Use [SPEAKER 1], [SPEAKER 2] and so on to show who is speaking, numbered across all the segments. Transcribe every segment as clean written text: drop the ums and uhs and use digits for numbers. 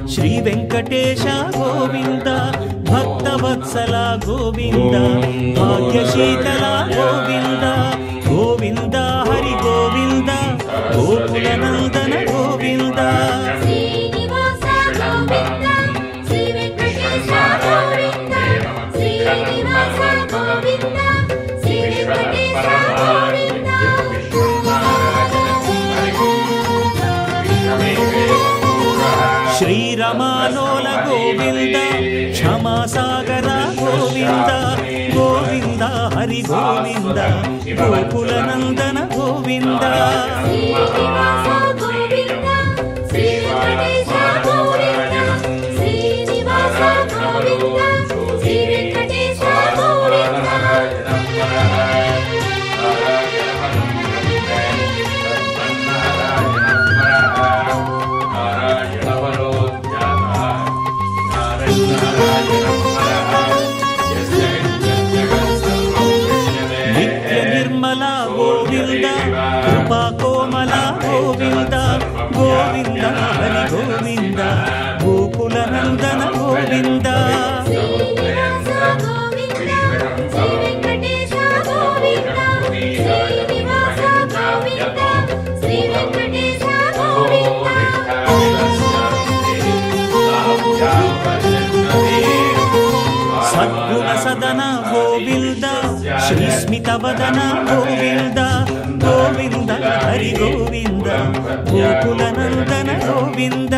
[SPEAKER 1] శ్రీ వెంకటేశ గోవింద భక్తవత్సల గోవింద భాగ్యశీతల గోవింద గోవింద హరి గోవింద గోకుల నందన గోవింద శ్రీరమాలోల గోవింద క్షమాసాగర గోవింద గోవింద హరి గోవింద గోకుల నందన గోవింద కోమల గోవింద గోవింద హరి గోవింద గోకుల నందన గోవింద సద్గుణ సదన గోవింద శ్రీస్మిత వదన గోవింద గోవింద హరి గోవింద గోకుల నందన గోవింద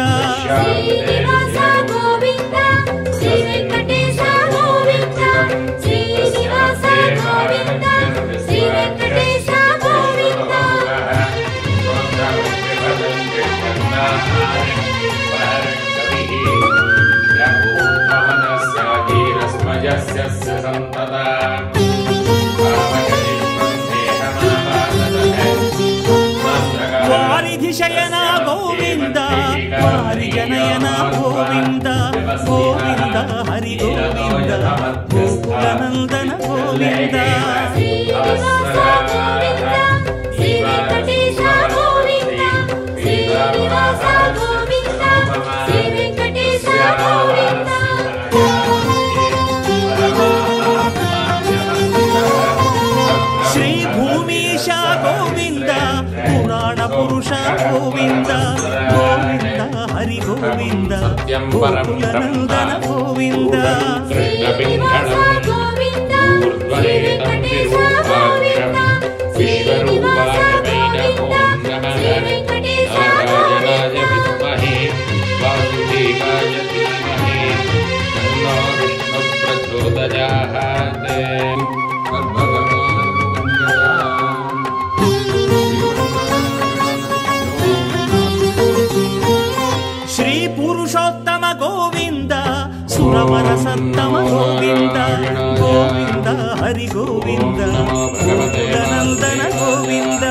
[SPEAKER 1] వారిధిశయన గోవింద వారిజనయన గోవింద గోవింద హరి గోవింద గోకుల నందన గోవింద శ్రీ భూమీశ గోవింద పురాణ పురుష గోవింద గోవింద హరి గోవింద గోకుల నందన గోవింద శ్రీ పురుషోత్తమ గోవింద సురవర సత్తమ గోవింద గోవింద హరి గోవింద గోకుల నందన గోవింద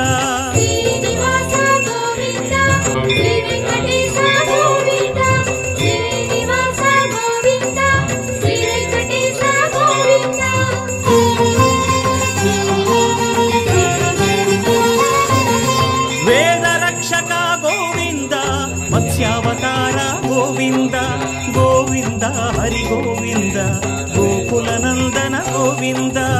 [SPEAKER 1] వేదరక్షక గోవింద మత్స్యావతార గోవింద గోవింద హరి గోవింద గోకుల నందన గోవింద